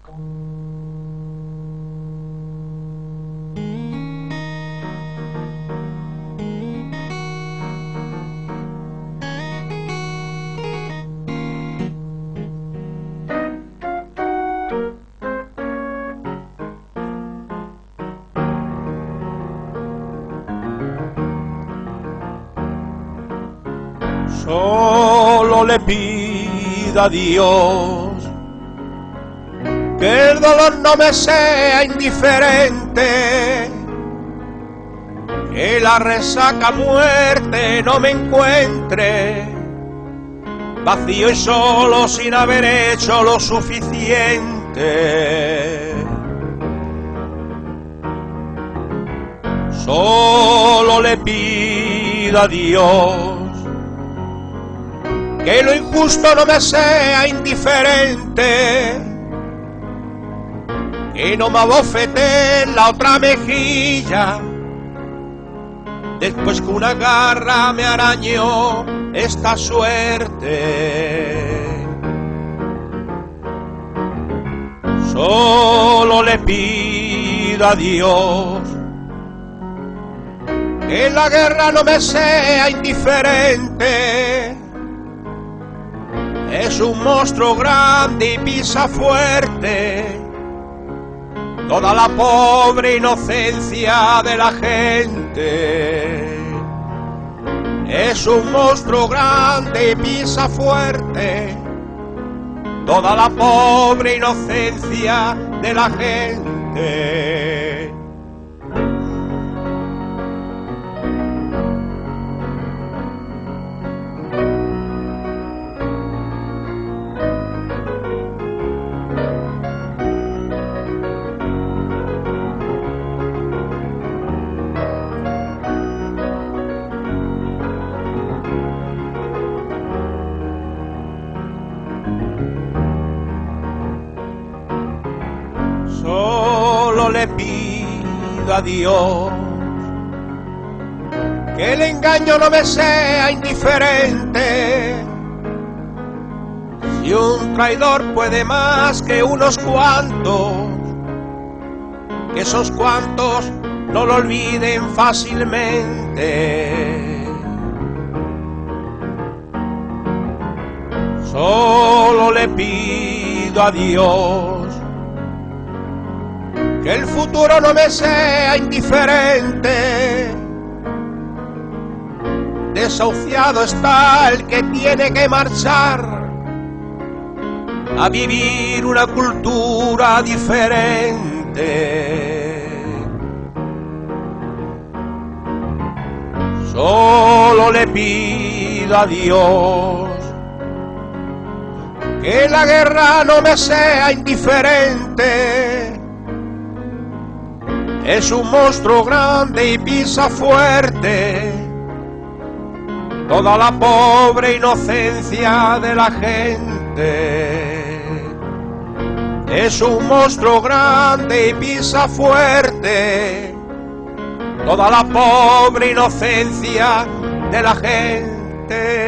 Solo le pido a Dios que el dolor no me sea indiferente, que la resaca muerte no me encuentre vacío y solo sin haber hecho lo suficiente. Solo le pido a Dios que lo injusto no me sea indiferente, que no me abofete en la otra mejilla, después que una garra me arañó esta suerte. Solo le pido a Dios que la guerra no me sea indiferente. Es un monstruo grande y pisa fuerte toda la pobre inocencia de la gente. Es un monstruo grande y pisa fuerte toda la pobre inocencia de la gente. Solo le pido a Dios que el engaño no me sea indiferente. Si un traidor puede más que unos cuantos, que esos cuantos no lo olviden fácilmente. Solo le pido a Dios que el futuro no me sea indiferente. Desahuciado está el que tiene que marchar a vivir una cultura diferente. Solo le pido a Dios que la guerra no me sea indiferente. Es un monstruo grande y pisa fuerte toda la pobre inocencia de la gente. Es un monstruo grande y pisa fuerte toda la pobre inocencia de la gente.